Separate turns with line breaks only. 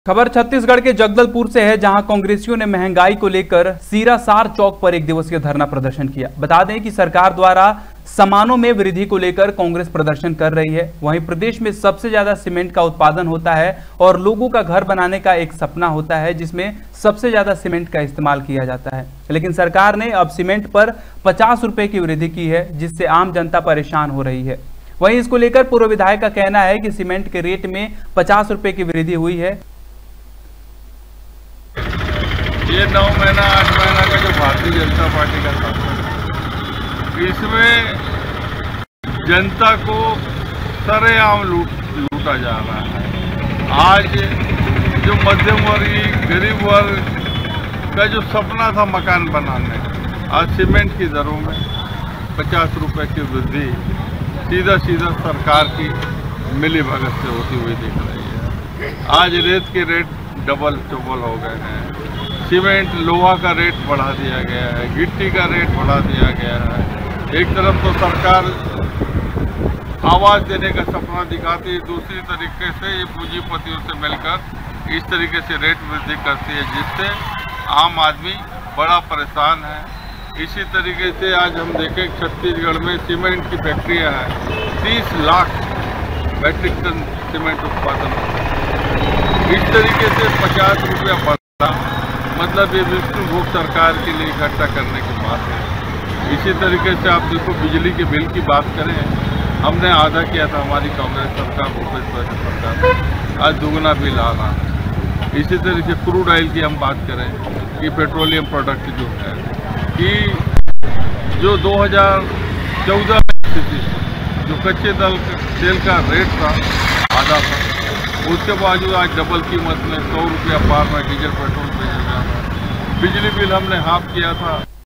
खबर छत्तीसगढ़ के जगदलपुर से है, जहां कांग्रेसियों ने महंगाई को लेकर सीरासार चौक पर एक दिवसीय धरना प्रदर्शन किया। बता दें कि सरकार द्वारा सामानों में वृद्धि को लेकर कांग्रेस प्रदर्शन कर रही है। वहीं प्रदेश में सबसे ज्यादा सीमेंट का उत्पादन होता है और लोगों का घर बनाने का एक सपना होता है जिसमें सबसे ज्यादा सीमेंट का इस्तेमाल किया जाता है। लेकिन सरकार ने अब सीमेंट पर 50 रुपए की वृद्धि की है, जिससे आम जनता परेशान हो रही है। वहीं इसको लेकर पूर्व विधायक का कहना है कि सीमेंट के रेट में 50 रुपए की वृद्धि हुई है।
ये 9 महीना 8 महीना का जो भारतीय जनता पार्टी का शासन, इसमें जनता को सरेआम लूटा जा रहा है। आज जो मध्यम वर्गीय गरीब वर्ग का जो सपना था मकान बनाने, आज सीमेंट की दरों में 50 रुपए की वृद्धि सीधा सरकार की मिलीभगत से होती हुई दिख रही है। आज रेत के रेट डबल चौबल हो गए हैं, सीमेंट लोहा का रेट बढ़ा दिया गया है, गिट्टी का रेट बढ़ा दिया गया है। एक तरफ तो सरकार आवाज देने का सपना दिखाती है, दूसरी तरीके से ये पूंजीपतियों से मिलकर इस तरीके से रेट वृद्धि करती है, जिससे आम आदमी बड़ा परेशान है। इसी तरीके से आज हम देखें छत्तीसगढ़ में सीमेंट की फैक्ट्रियां हैं, 30 लाख मैट्रिक टन सीमेंट उत्पादन होता है। इस तरीके से 50 रुपया बढ़ता, मतलब ये विष्णु भोग सरकार के लिए इकट्ठा करने की बात है। इसी तरीके से आप देखो बिजली के बिल की बात करें, हमने आधा किया था हमारी कांग्रेस सरकार, भूपेश बघेल सरकार, आज दुगना बिल आ रहा है। इसी तरीके से क्रूड ऑयल की हम बात करें कि पेट्रोलियम प्रोडक्ट जो है कि जो 2014 स्थिति जो कच्चे तेल का रेट था आधा था, उसके बावजूद आज डबल कीमत में 100 रुपया पार में डीजल पेट्रोल बेचा जा रहा है। बिजली बिल हमने हाफ किया था।